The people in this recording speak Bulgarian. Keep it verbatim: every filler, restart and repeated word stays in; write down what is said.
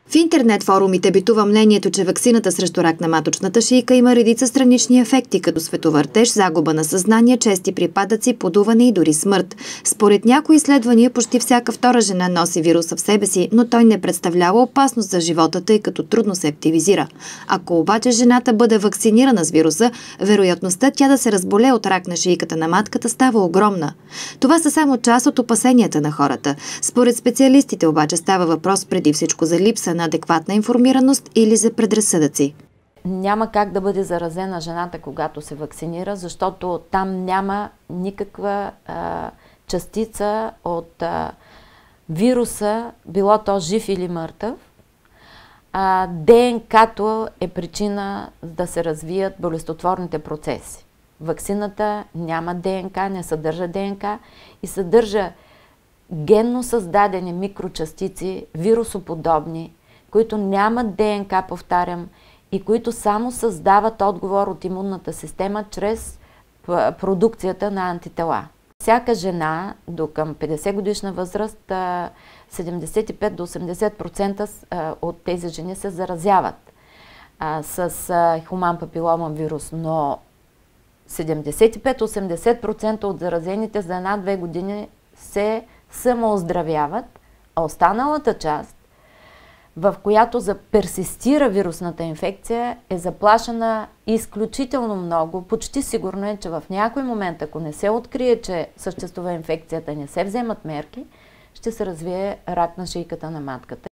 В интернет форумите битува мнението, че ваксината срещу рак на маточната шийка има редица странични ефекти, като световъртеж, загуба на съзнание, чести припадъци, подуване и дори смърт. Според някои изследвания, почти всяка втора жена носи вируса в себе си, но той не представлява опасност за живота, тъй като трудно се активизира. Ако обаче жената бъде вакцинирана с вируса, вероятността тя да се разболее от рак на шийката на матката става огромна. Това са само част от опасенията на хората. Според специалистите обаче става въпрос преди всичко за липса на адекватна информираност или за предразсъдъци. Няма как да бъде заразена жената, когато се вакцинира, защото там няма никаква а, частица от а, вируса, било то жив или мъртъв. А, ДНК-то е причина да се развият болестотворните процеси. Ваксината няма ДНК, не съдържа ДНК и съдържа генно създадени микрочастици, вирусоподобни, които нямат ДНК, повтарям, и които само създават отговор от имунната система чрез продукцията на антитела. Всяка жена до към петдесет годишна възраст, седемдесет и пет до осемдесет процента от тези жени се заразяват с хуман папилома вирус, но седемдесет и пет до осемдесет процента от заразените за една-две години се самооздравяват, а останалата част, в която персистира вирусната инфекция, е заплашена изключително много. Почти сигурно е, че в някой момент, ако не се открие, че съществува инфекцията, не се вземат мерки, ще се развие рак на шийката на матката.